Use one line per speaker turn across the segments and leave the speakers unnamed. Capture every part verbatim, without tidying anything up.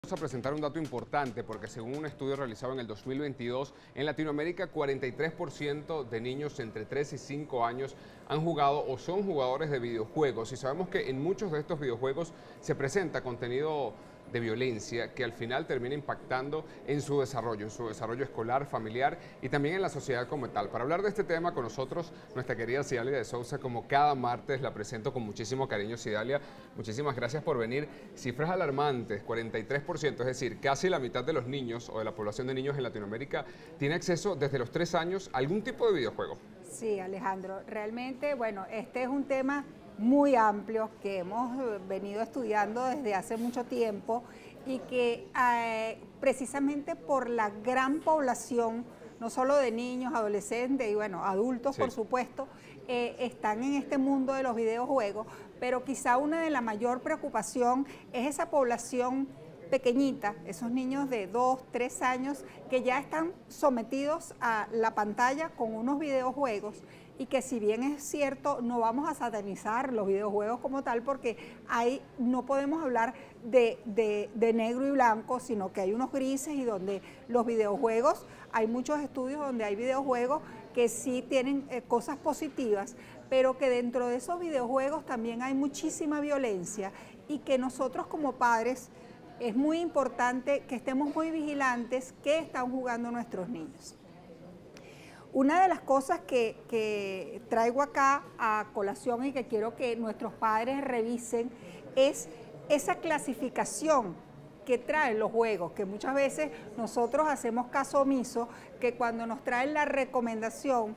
Vamos a presentar un dato importante porque según un estudio realizado en el dos mil veintidós, en Latinoamérica cuarenta y tres por ciento de niños entre tres y cinco años han jugado o son jugadores de videojuegos, y sabemos que en muchos de estos videojuegos se presenta contenido de violencia que al final termina impactando en su desarrollo, en su desarrollo escolar, familiar y también en la sociedad como tal. Para hablar de este tema con nosotros, nuestra querida Cidalia de Sousa, como cada martes la presento con muchísimo cariño. Cidalia, muchísimas gracias por venir. Cifras alarmantes, cuarenta y tres por ciento, es decir, casi la mitad de los niños o de la población de niños en Latinoamérica tiene acceso desde los tres años a algún tipo de videojuego.
Sí, Alejandro, realmente, bueno, este es un tema muy amplio que hemos venido estudiando desde hace mucho tiempo y que eh, precisamente por la gran población, no solo de niños, adolescentes y bueno, adultos sí. por supuesto, eh, están en este mundo de los videojuegos, pero quizá una de la mayor preocupación es esa población pequeñita, esos niños de dos, tres años que ya están sometidos a la pantalla con unos videojuegos, y que si bien es cierto, no vamos a satanizar los videojuegos como tal, porque hay, no podemos hablar de, de, de negro y blanco, sino que hay unos grises, y donde los videojuegos, hay muchos estudios donde hay videojuegos que sí tienen eh, cosas positivas, pero que dentro de esos videojuegos también hay muchísima violencia, y que nosotros como padres es muy importante que estemos muy vigilantes qué están jugando nuestros niños. Una de las cosas que, que traigo acá a colación y que quiero que nuestros padres revisen es esa clasificación que traen los juegos, que muchas veces nosotros hacemos caso omiso, que cuando nos traen la recomendación,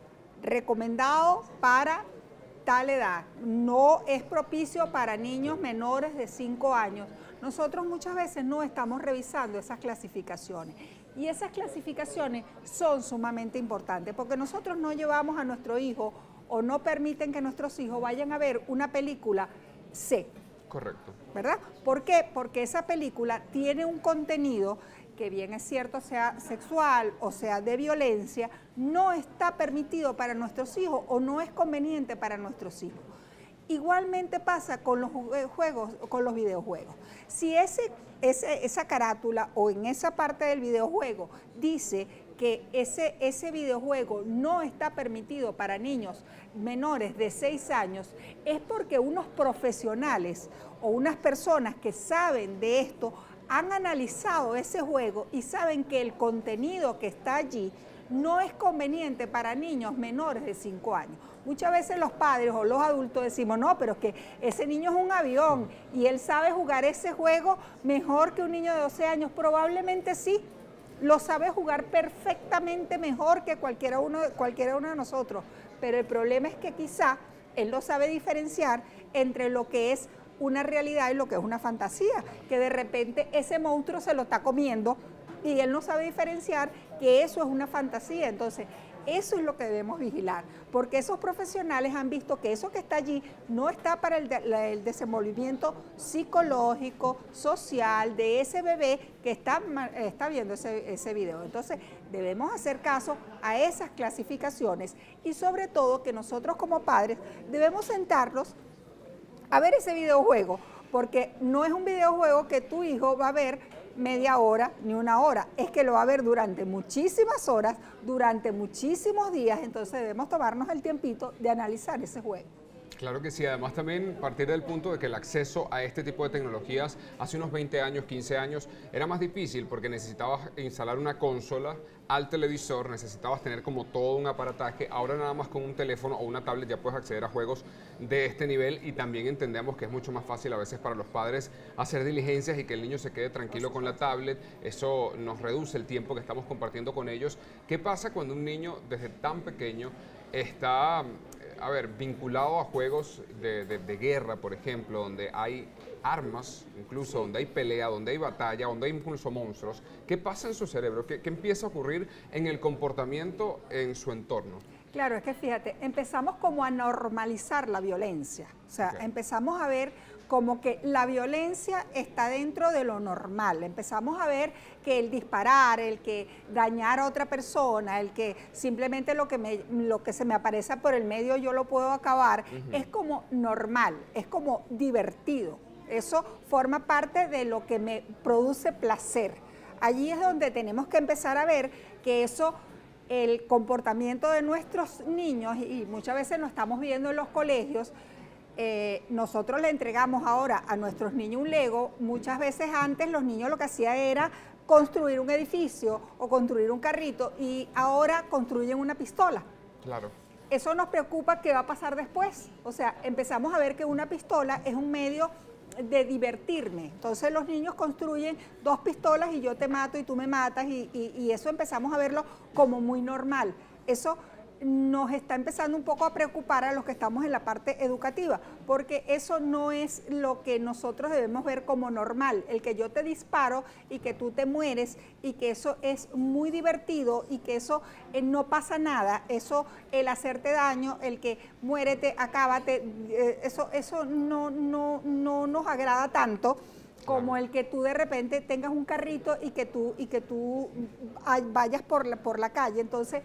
recomendado para tal edad, no es propicio para niños menores de cinco años, nosotros muchas veces no estamos revisando esas clasificaciones. Y esas clasificaciones son sumamente importantes, porque nosotros no llevamos a nuestro hijo o no permiten que nuestros hijos vayan a ver una película C.
Correcto.
¿Verdad? ¿Por qué? Porque esa película tiene un contenido que, bien es cierto, sea sexual o sea de violencia, no está permitido para nuestros hijos o no es conveniente para nuestros hijos. Igualmente pasa con los juegos, con los videojuegos. Si ese, ese, esa carátula o en esa parte del videojuego dice que ese, ese videojuego no está permitido para niños menores de seis años, es porque unos profesionales o unas personas que saben de esto han analizado ese juego y saben que el contenido que está allí no es conveniente para niños menores de cinco años. Muchas veces los padres o los adultos decimos, no, pero es que ese niño es un avión y él sabe jugar ese juego mejor que un niño de doce años. Probablemente sí, lo sabe jugar perfectamente mejor que cualquiera uno, cualquiera uno de nosotros, pero el problema es que quizá él no sabe diferenciar entre lo que es una realidad y lo que es una fantasía, que de repente ese monstruo se lo está comiendo y él no sabe diferenciar que eso es una fantasía. Entonces, eso es lo que debemos vigilar, porque esos profesionales han visto que eso que está allí no está para el, de, la, el desenvolvimiento psicológico, social de ese bebé que está, está viendo ese, ese video. Entonces, debemos hacer caso a esas clasificaciones y sobre todo que nosotros como padres debemos sentarlos a ver ese videojuego, porque no es un videojuego que tu hijo va a ver media hora ni una hora, es que lo va a ver durante muchísimas horas, durante muchísimos días, entonces debemos tomarnos el tiempito de analizar ese juego.
Claro que sí, además también partir del punto de que el acceso a este tipo de tecnologías hace unos veinte años, quince años, era más difícil porque necesitabas instalar una consola al televisor, necesitabas tener como todo un aparataje. Ahora nada más con un teléfono o una tablet ya puedes acceder a juegos de este nivel, y también entendemos que es mucho más fácil a veces para los padres hacer diligencias y que el niño se quede tranquilo con la tablet. Eso nos reduce el tiempo que estamos compartiendo con ellos. ¿Qué pasa cuando un niño desde tan pequeño está, a ver, vinculado a juegos de, de, de guerra, por ejemplo, donde hay armas, incluso donde hay pelea, donde hay batalla, donde hay incluso monstruos? ¿Qué pasa en su cerebro? ¿Qué, qué empieza a ocurrir en el comportamiento en su entorno?
Claro, es que fíjate, empezamos como a normalizar la violencia, o sea, okay. empezamos a ver como que la violencia está dentro de lo normal. Empezamos a ver que el disparar, el que dañar a otra persona, el que simplemente lo que, me, lo que se me aparece por el medio yo lo puedo acabar, uh-huh. es como normal, es como divertido. Eso forma parte de lo que me produce placer. Allí es donde tenemos que empezar a ver que eso, el comportamiento de nuestros niños, y muchas veces lo estamos viendo en los colegios, eh, nosotros le entregamos ahora a nuestros niños un Lego. Muchas veces antes los niños lo que hacían era construir un edificio o construir un carrito, y ahora construyen una pistola.
Claro.
Eso nos preocupa. ¿Qué va a pasar después? O sea, empezamos a ver que una pistola es un medio de divertirme. Entonces los niños construyen dos pistolas y yo te mato y tú me matas, y, y, y eso empezamos a verlo como muy normal. Eso nos está empezando un poco a preocupar a los que estamos en la parte educativa, porque eso no es lo que nosotros debemos ver como normal, el que yo te disparo y que tú te mueres, y que eso es muy divertido y que eso eh, no pasa nada, eso, el hacerte daño, el que muérete, acábate, eh, eso, eso no, no, no nos agrada tanto como claro. El que tú de repente tengas un carrito y que tú, y que tú vayas por la, por la calle. Entonces,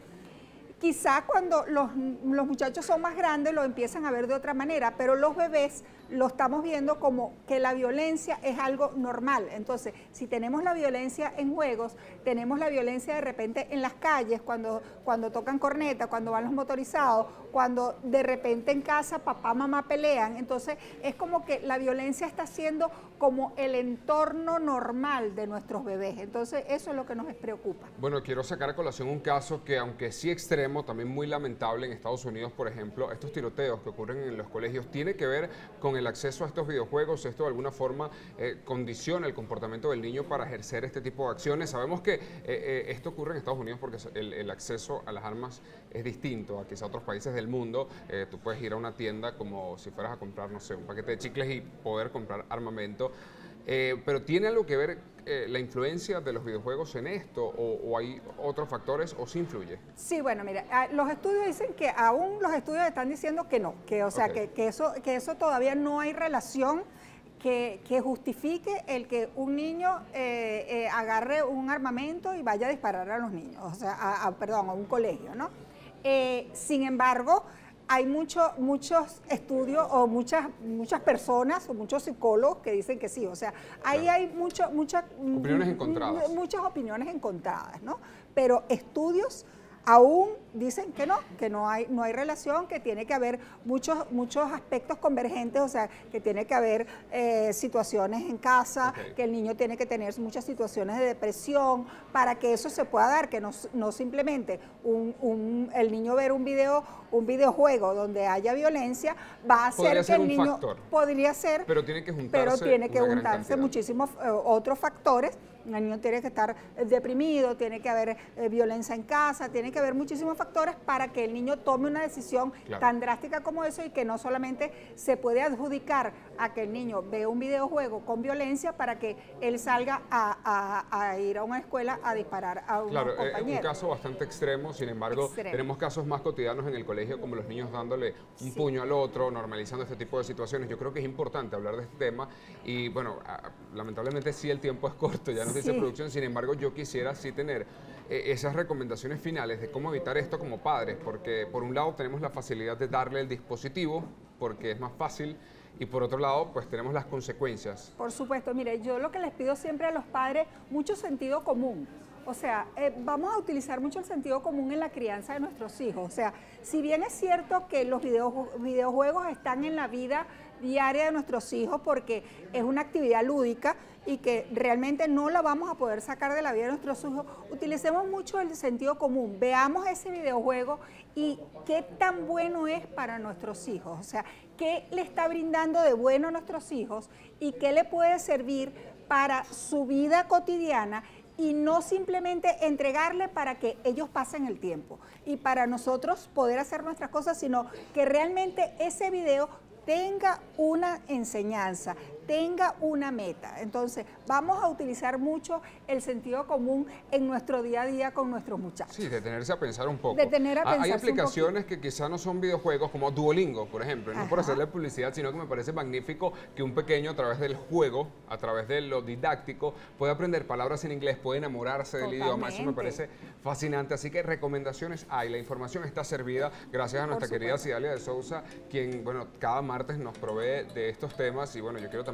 quizá cuando los, los muchachos son más grandes lo empiezan a ver de otra manera, pero los bebés lo estamos viendo como que la violencia es algo normal. Entonces, si tenemos la violencia en juegos, tenemos la violencia de repente en las calles, cuando, cuando tocan corneta, cuando van los motorizados, cuando de repente en casa papá, mamá pelean. Entonces, es como que la violencia está siendo como el entorno normal de nuestros bebés. Entonces, eso es lo que nos preocupa.
Bueno, quiero sacar a colación un caso que, aunque sí extremo, también muy lamentable en Estados Unidos, por ejemplo, estos tiroteos que ocurren en los colegios, tiene que ver con el acceso a estos videojuegos. Esto de alguna forma eh, condiciona el comportamiento del niño para ejercer este tipo de acciones. Sabemos que eh, eh, esto ocurre en Estados Unidos porque el, el acceso a las armas es distinto a quizá otros países del mundo. Eh, tú puedes ir a una tienda como si fueras a comprar, no sé, un paquete de chicles y poder comprar armamento. Eh, pero ¿tiene algo que ver eh, la influencia de los videojuegos en esto, o, o hay otros factores, o sí influye?
Sí, bueno, mira, los estudios dicen que aún los estudios están diciendo que no, que o sea, okay. que, que, eso, que eso todavía no hay relación que, que justifique el que un niño eh, eh, agarre un armamento y vaya a disparar a los niños, o sea, a, a, perdón, a un colegio, ¿no? Eh, sin embargo, hay mucho, muchos estudios o muchas, muchas personas o muchos psicólogos que dicen que sí. O sea, ahí claro. hay mucho, mucha,
opiniones encontradas.
muchas opiniones encontradas, ¿no? Pero estudios aún dicen que no, que no hay, no hay relación, que tiene que haber muchos, muchos aspectos convergentes, o sea, que tiene que haber eh, situaciones en casa, okay. que el niño tiene que tener muchas situaciones de depresión para que eso se pueda dar, que no, no simplemente un, un, el niño ver un video, un videojuego donde haya violencia va a hacer que el niño
factor.
podría ser,
pero tiene que juntarse,
pero tiene que juntarse muchísimos eh, otros factores. El niño tiene que estar deprimido, tiene que haber eh, violencia en casa, tiene que haber muchísimos factores para que el niño tome una decisión claro. tan drástica como eso, y que no solamente se puede adjudicar a que el niño vea un videojuego con violencia para que él salga a, a, a ir a una escuela a disparar a un
claro,
compañero.
Claro, es un caso bastante extremo, sin embargo, extremo. tenemos casos más cotidianos en el colegio, como los niños dándole un sí. puño al otro, normalizando este tipo de situaciones. Yo creo que es importante hablar de este tema y, bueno, lamentablemente sí el tiempo es corto, ya nos dice sí. producción, sin embargo, yo quisiera sí tener eh, esas recomendaciones finales de cómo evitar esto como padres, porque por un lado tenemos la facilidad de darle el dispositivo, porque es más fácil, y por otro lado, pues tenemos las consecuencias.
Por supuesto, mire, yo lo que les pido siempre a los padres, mucho sentido común. O sea, eh, vamos a utilizar mucho el sentido común en la crianza de nuestros hijos. O sea, si bien es cierto que los video, videojuegos están en la vida diaria de nuestros hijos porque es una actividad lúdica y que realmente no la vamos a poder sacar de la vida de nuestros hijos, utilicemos mucho el sentido común, veamos ese videojuego y qué tan bueno es para nuestros hijos, o sea, qué le está brindando de bueno a nuestros hijos y qué le puede servir para su vida cotidiana, y no simplemente entregarle para que ellos pasen el tiempo y para nosotros poder hacer nuestras cosas, sino que realmente ese video tenga una enseñanza, tenga una meta. Entonces, vamos a utilizar mucho el sentido común en nuestro día a día con nuestros muchachos.
Sí, detenerse a pensar un poco.
Detener a pensar
Hay aplicaciones que quizás no son videojuegos, como Duolingo, por ejemplo, no
Ajá.
por hacerle publicidad, sino que me parece magnífico que un pequeño, a través del juego, a través de lo didáctico, pueda aprender palabras en inglés, puede enamorarse del Totalmente. idioma. Eso me parece fascinante. Así que recomendaciones hay, la información está servida, gracias a nuestra querida Cidalia de Sousa, quien, bueno, cada martes nos provee de estos temas, y bueno, yo quiero también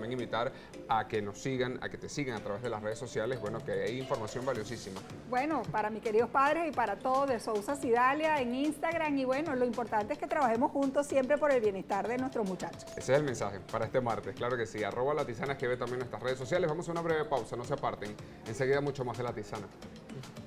también invitar a que nos sigan, a que te sigan a través de las redes sociales, bueno, que hay información valiosísima.
Bueno, para mis queridos padres y para todos de Sousa Sidalia en Instagram, y bueno, lo importante es que trabajemos juntos siempre por el bienestar de nuestros muchachos.
Ese es el mensaje para este martes, claro que sí. Arroba La Tisana, escribe también nuestras redes sociales. Vamos a una breve pausa, no se aparten. Enseguida mucho más de La Tisana.